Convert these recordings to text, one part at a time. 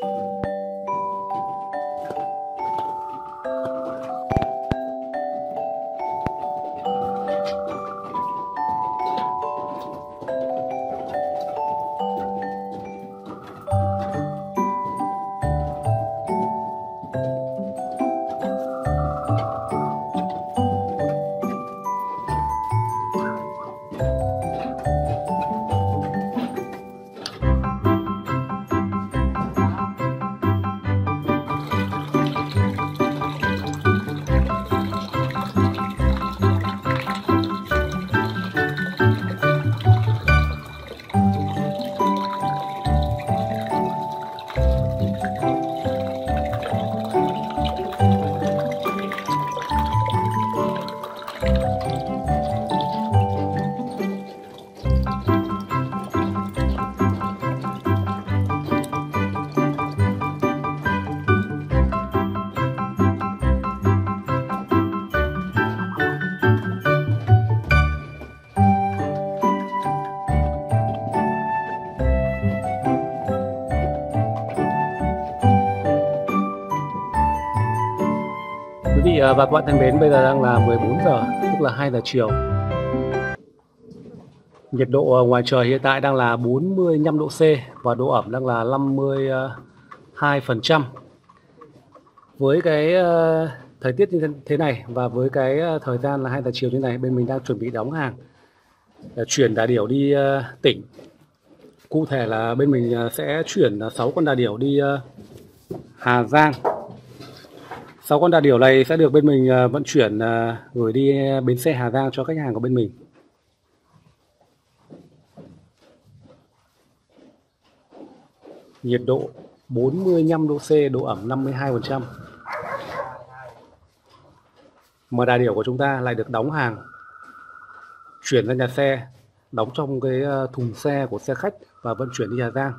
Quý vị và các bạn thân mến, bây giờ đang là 14 giờ, tức là 2 giờ chiều. Nhiệt độ ngoài trời hiện tại đang là 45 độ C và độ ẩm đang là 52%. Với cái thời tiết như thế này và với cái thời gian là 2 giờ chiều như này, bên mình đang chuẩn bị đóng hàng chuyển đà điểu đi tỉnh. Cụ thể là bên mình sẽ chuyển 6 con đà điểu đi Hà Giang. 6 con đà điểu này sẽ được bên mình vận chuyển gửi đi bến xe Hà Giang cho khách hàng của bên mình. Nhiệt độ 45 độ C, độ ẩm 52%. Mà đà điểu của chúng ta lại được đóng hàng, chuyển ra nhà xe, đóng trong cái thùng xe của xe khách và vận chuyển đi Hà Giang.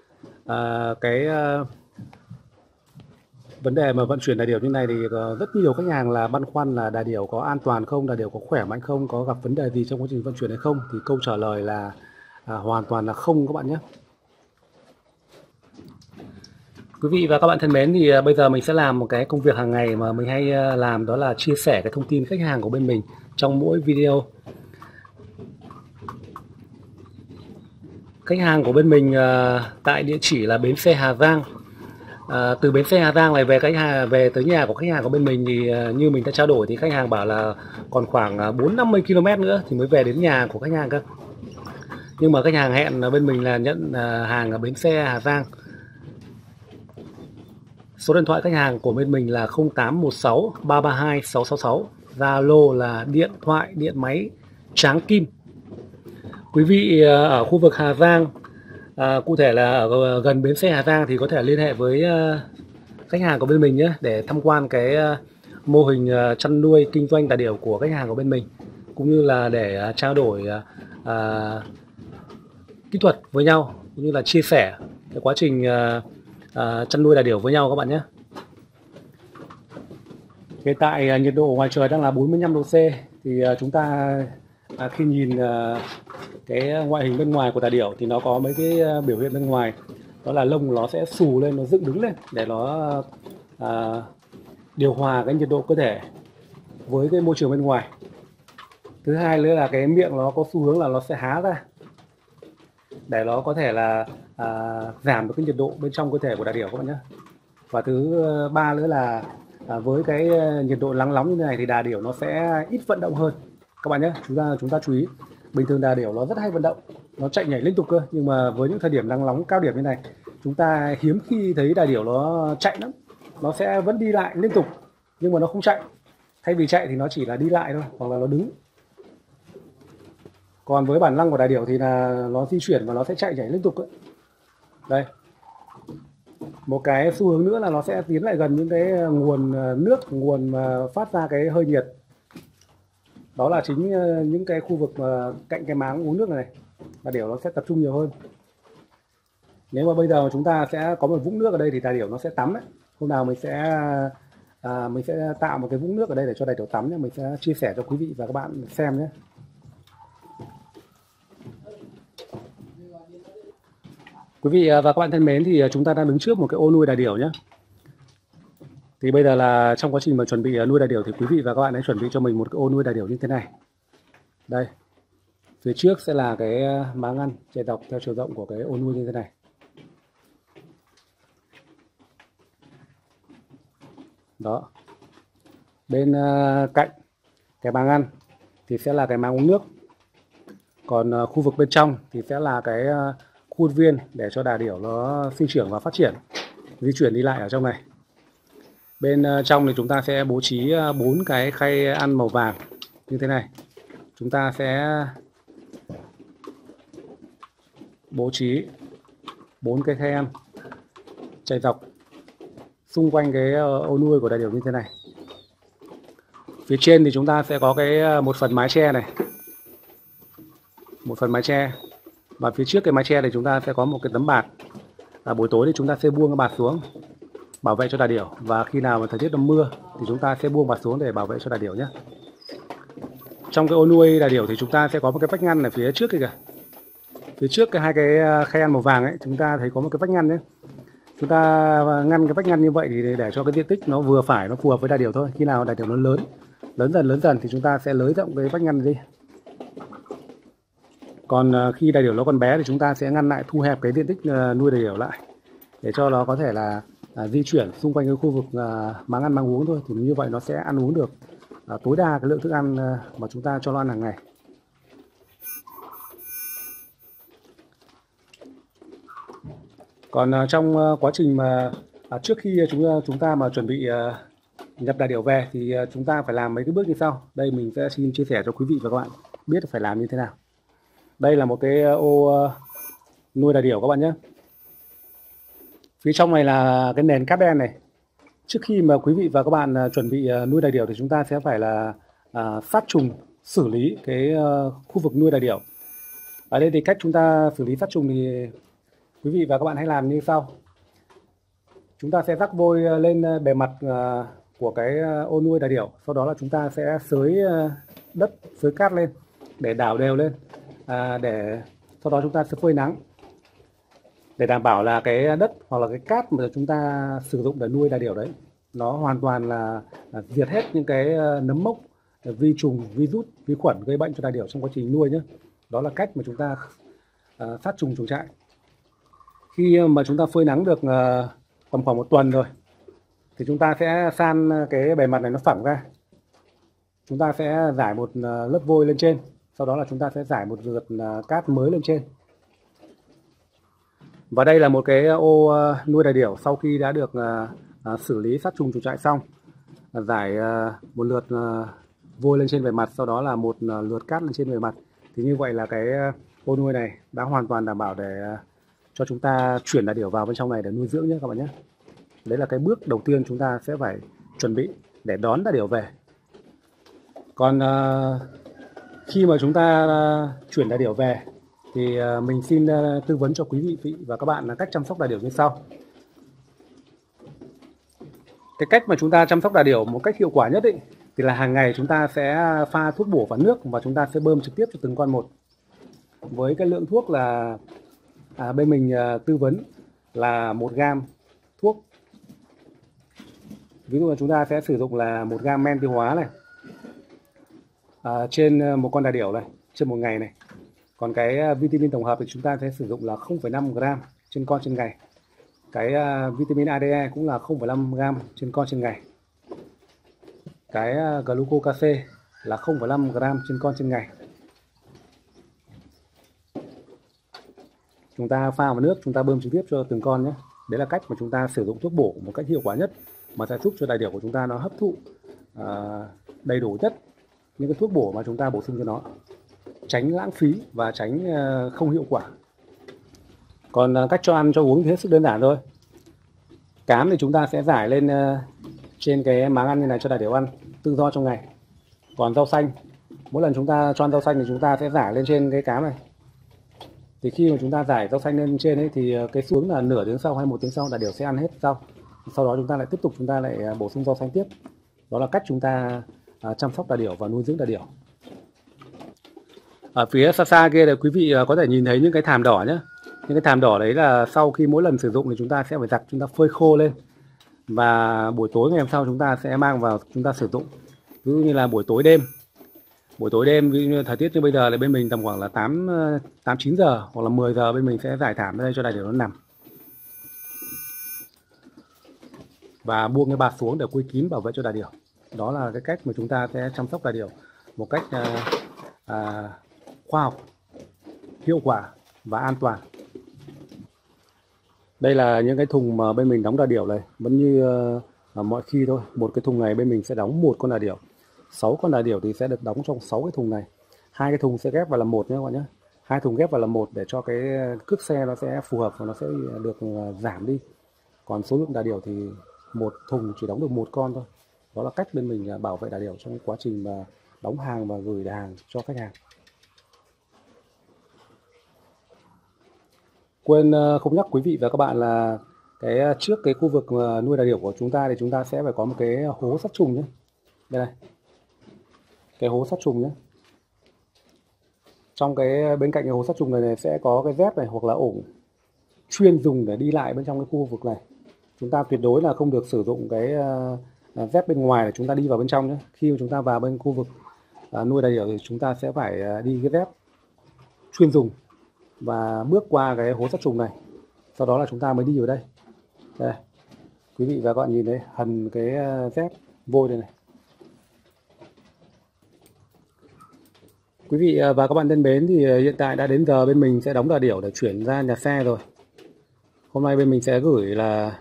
Vấn đề mà vận chuyển đà điểu như này thì rất nhiều khách hàng là băn khoăn là đà điểu có an toàn không, đà điểu có khỏe mạnh không, có gặp vấn đề gì trong quá trình vận chuyển hay không. Thì câu trả lời là hoàn toàn là không các bạn nhé. Quý vị và các bạn thân mến, thì bây giờ mình sẽ làm một cái công việc hàng ngày mà mình hay làm, đó là chia sẻ cái thông tin khách hàng của bên mình trong mỗi video. Khách hàng của bên mình tại địa chỉ là bến xe Hà Giang. Từ bến xe Hà Giang này về tới nhà của khách hàng của bên mình thì như mình đã trao đổi thì khách hàng bảo là còn khoảng 4-50 km nữa thì mới về đến nhà của khách hàng cơ. Nhưng mà khách hàng hẹn bên mình là nhận hàng ở bến xe Hà Giang. Số điện thoại khách hàng của bên mình là 0816 332 666. Zalo là điện thoại điện máy Tráng Kim. Quý vị ở khu vực Hà Giang, cụ thể là ở gần bến xe Hà Giang thì có thể liên hệ với khách hàng của bên mình nhé, để tham quan cái mô hình chăn nuôi kinh doanh đà điểu của khách hàng của bên mình, cũng như là để trao đổi kỹ thuật với nhau, cũng như là chia sẻ cái quá trình chăn nuôi đà điểu với nhau các bạn nhé. Hiện tại nhiệt độ ngoài trời đang là 45 độ C thì chúng ta khi nhìn cái ngoại hình bên ngoài của đà điểu thì nó có mấy cái biểu hiện bên ngoài, đó là lông nó sẽ xù lên, nó dựng đứng lên để nó điều hòa cái nhiệt độ cơ thể với cái môi trường bên ngoài. Thứ hai nữa là cái miệng nó có xu hướng là nó sẽ há ra để nó có thể là giảm được cái nhiệt độ bên trong cơ thể của đà điểu các bạn nhé. Và thứ ba nữa là với cái nhiệt độ nắng nóng như thế này thì đà điểu nó sẽ ít vận động hơn các bạn nhé. Chúng ta chú ý, bình thường đà điểu nó rất hay vận động, nó chạy nhảy liên tục cơ, nhưng mà với những thời điểm nắng nóng cao điểm như này, chúng ta hiếm khi thấy đà điểu nó chạy lắm. Nó sẽ vẫn đi lại liên tục nhưng mà nó không chạy. Thay vì chạy thì nó chỉ là đi lại thôi, hoặc là nó đứng. Còn với bản năng của đà điểu thì là nó di chuyển và nó sẽ chạy nhảy liên tục ấy. Đây, một cái xu hướng nữa là nó sẽ tiến lại gần những cái nguồn nước, nguồn mà phát ra cái hơi nhiệt. Đó là chính những cái khu vực mà cạnh cái máng uống nước này, đà điểu nó sẽ tập trung nhiều hơn. Nếu mà bây giờ chúng ta sẽ có một vũng nước ở đây thì đà điểu nó sẽ tắm đấy. Hôm nào mình sẽ tạo một cái vũng nước ở đây để cho đà điểu tắm nhé. Mình sẽ chia sẻ cho quý vị và các bạn xem nhé. Quý vị và các bạn thân mến, thì chúng ta đang đứng trước một cái ô nuôi đà điểu nhé. Thì bây giờ là trong quá trình mà chuẩn bị nuôi đà điểu thì quý vị và các bạn hãy chuẩn bị cho mình một cái ô nuôi đà điểu như thế này. Đây, phía trước sẽ là cái máng ngăn chạy dọc theo chiều rộng của cái ô nuôi như thế này. Đó. Bên cạnh cái máng ngăn thì sẽ là cái máng uống nước. Còn khu vực bên trong thì sẽ là cái khuôn viên để cho đà điểu nó sinh trưởng và phát triển, di chuyển đi lại ở trong này. Bên trong thì chúng ta sẽ bố trí 4 cái khay ăn màu vàng như thế này. Chúng ta sẽ bố trí 4 cái khay ăn chạy dọc xung quanh cái ô nuôi của đà điểu như thế này. Phía trên thì chúng ta sẽ có cái một phần mái che này, một phần mái che, và phía trước cái mái che thì chúng ta sẽ có một cái tấm bạt. Buổi tối thì chúng ta sẽ buông cái bạt xuống bảo vệ cho đà điểu, và khi nào mà thời tiết nó mưa thì chúng ta sẽ buông bạt xuống để bảo vệ cho đà điểu nhé. Trong cái ô nuôi đà điểu thì chúng ta sẽ có một cái vách ngăn ở phía trước kìa. Phía trước cái hai cái khay ăn màu vàng ấy, chúng ta thấy có một cái vách ngăn đấy. Chúng ta ngăn cái vách ngăn như vậy thì để cho cái diện tích nó vừa phải, nó phù hợp với đà điểu thôi. Khi nào đà điểu nó lớn dần thì chúng ta sẽ nới rộng cái vách ngăn đi. Còn khi đà điểu nó còn bé thì chúng ta sẽ ngăn lại, thu hẹp cái diện tích nuôi đà điểu lại để cho nó có thể là di chuyển xung quanh cái khu vực máng ăn máng uống thôi. Thì như vậy nó sẽ ăn uống được tối đa cái lượng thức ăn mà chúng ta cho nó ăn hàng ngày. Còn trong quá trình mà trước khi chúng ta mà chuẩn bị nhập đà điểu về thì chúng ta phải làm mấy cái bước như sau. Đây mình sẽ xin chia sẻ cho quý vị và các bạn biết phải làm như thế nào. Đây là một cái ô nuôi đà điểu các bạn nhé. Phía trong này là cái nền cát đen này. Trước khi mà quý vị và các bạn chuẩn bị nuôi đà điểu thì chúng ta sẽ phải là sát trùng, xử lý cái khu vực nuôi đà điểu. Ở đây thì cách chúng ta xử lý sát trùng thì quý vị và các bạn hãy làm như sau. Chúng ta sẽ rắc vôi lên bề mặt của cái ô nuôi đà điểu. Sau đó là chúng ta sẽ xới đất, xới cát lên để đảo đều lên. Để sau đó chúng ta sẽ phơi nắng để đảm bảo là cái đất hoặc là cái cát mà chúng ta sử dụng để nuôi đà điểu đấy nó hoàn toàn là diệt hết những cái nấm mốc, vi trùng, virus, vi khuẩn gây bệnh cho đà điểu trong quá trình nuôi nhé. Đó là cách mà chúng ta sát trùng chuồng trại. Khi mà chúng ta phơi nắng được tầm khoảng 1 tuần rồi thì chúng ta sẽ san cái bề mặt này nó phẳng ra. Chúng ta sẽ rải một lớp vôi lên trên, sau đó là chúng ta sẽ rải một lượt cát mới lên trên. Và đây là một cái ô nuôi đà điểu sau khi đã được xử lý sát trùng chuồng trại xong. Rải một lượt vôi lên trên bề mặt, sau đó là một lượt cát lên trên bề mặt. Thì như vậy là cái ô nuôi này đã hoàn toàn đảm bảo để cho chúng ta chuyển đà điểu vào bên trong này để nuôi dưỡng nhé các bạn nhé. Đấy là cái bước đầu tiên chúng ta sẽ phải chuẩn bị để đón đà điểu về. Còn khi mà chúng ta chuyển đà điểu về thì mình xin tư vấn cho quý vị và các bạn là cách chăm sóc đà điểu như sau. Cái cách mà chúng ta chăm sóc đà điểu một cách hiệu quả nhất thì là hàng ngày chúng ta sẽ pha thuốc bổ vào nước và chúng ta sẽ bơm trực tiếp cho từng con một. Với cái lượng thuốc là bên mình tư vấn là 1 gam thuốc. Ví dụ là chúng ta sẽ sử dụng là 1 gam men tiêu hóa này trên một con đà điểu này, trên một ngày này. Còn cái vitamin tổng hợp thì chúng ta sẽ sử dụng là 0,5 gram trên con trên ngày. Cái vitamin ADE cũng là 0,5 gram trên con trên ngày. Cái glucocase là 0,5 gram trên con trên ngày. Chúng ta pha vào nước, chúng ta bơm trực tiếp cho từng con nhé. Đấy là cách mà chúng ta sử dụng thuốc bổ một cách hiệu quả nhất, mà sẽ giúp cho đà điểu của chúng ta nó hấp thụ đầy đủ nhất những cái thuốc bổ mà chúng ta bổ sung cho nó, tránh lãng phí và tránh không hiệu quả. Còn cách cho ăn cho uống thì hết sức đơn giản thôi. Cám thì chúng ta sẽ rải lên trên cái máng ăn như này cho đà điểu ăn tự do trong ngày. Còn rau xanh, mỗi lần chúng ta cho ăn rau xanh thì chúng ta sẽ rải lên trên cái cám này. Thì khi mà chúng ta rải rau xanh lên trên ấy thì cái xuống là nửa tiếng sau hay 1 tiếng sau đà điểu sẽ ăn hết rau. Sau đó chúng ta lại tiếp tục bổ sung rau xanh tiếp. Đó là cách chúng ta chăm sóc đà điểu và nuôi dưỡng đà điểu. Ở phía xa xa kia là quý vị có thể nhìn thấy những cái thảm đỏ nhé. Những cái thảm đỏ đấy là sau khi mỗi lần sử dụng thì chúng ta sẽ phải giặt, chúng ta phơi khô lên, và buổi tối ngày hôm sau chúng ta sẽ mang vào chúng ta sử dụng. Ví dụ như là buổi tối đêm ví dụ như thời tiết như bây giờ là bên mình tầm khoảng là 8-9 giờ hoặc là 10 giờ bên mình sẽ rải thảm ra đây cho đà điểu nó nằm, và buông cái bạt xuống để quây kín bảo vệ cho đà điểu. Đó là cái cách mà chúng ta sẽ chăm sóc đà điểu một cách khoa học, hiệu quả và an toàn. Đây là những cái thùng mà bên mình đóng đà điểu này, vẫn như mọi khi thôi. Một cái thùng này bên mình sẽ đóng một con đà điểu. 6 con đà điểu thì sẽ được đóng trong 6 cái thùng này. Hai cái thùng sẽ ghép vào là một nhé các bạn nhé. Hai thùng ghép vào là một để cho cái cước xe nó sẽ phù hợp và nó sẽ được giảm đi. Còn số lượng đà điểu thì một thùng chỉ đóng được một con thôi. Đó là cách bên mình bảo vệ đà điểu trong quá trình mà đóng hàng và gửi hàng cho khách hàng. Quên không nhắc quý vị và các bạn là trước cái khu vực nuôi đà điểu của chúng ta thì chúng ta sẽ phải có một cái hố sát trùng nhé. Đây này, cái hố sát trùng nhé. Trong bên cạnh cái hố sát trùng này sẽ có cái dép này hoặc là ổ chuyên dùng để đi lại bên trong cái khu vực này. Chúng ta tuyệt đối là không được sử dụng cái dép bên ngoài để chúng ta đi vào bên trong nhé. Khi mà chúng ta vào bên khu vực nuôi đà điểu thì chúng ta sẽ phải đi cái dép chuyên dùng và bước qua cái hố sát trùng này, sau đó là chúng ta mới đi vào đây. Đây, quý vị và các bạn nhìn thấy hằn cái dép vôi đây này. Quý vị và các bạn thân mến, thì hiện tại đã đến giờ bên mình sẽ đóng đà điểu để chuyển ra nhà xe rồi. Hôm nay bên mình sẽ gửi là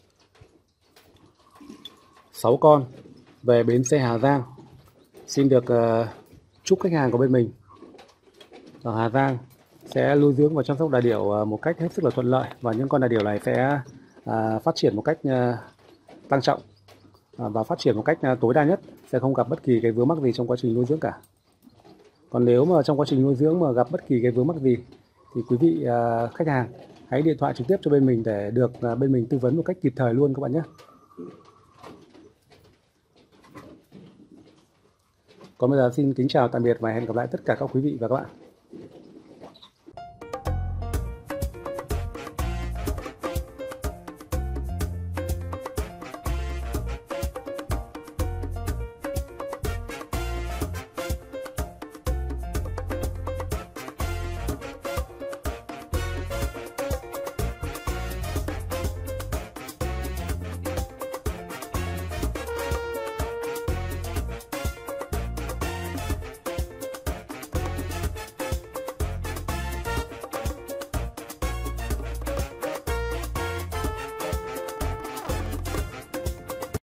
6 con về bến xe Hà Giang. Xin được chúc khách hàng của bên mình ở Hà Giang sẽ nuôi dưỡng và chăm sóc đà điểu một cách hết sức là thuận lợi, và những con đà điểu này sẽ phát triển một cách tăng trọng và phát triển một cách tối đa nhất, sẽ không gặp bất kỳ cái vướng mắc gì trong quá trình nuôi dưỡng cả. Còn nếu mà trong quá trình nuôi dưỡng mà gặp bất kỳ cái vướng mắc gì thì quý vị khách hàng hãy điện thoại trực tiếp cho bên mình để được bên mình tư vấn một cách kịp thời luôn các bạn nhé. Còn bây giờ xin kính chào tạm biệt và hẹn gặp lại tất cả các quý vị và các bạn.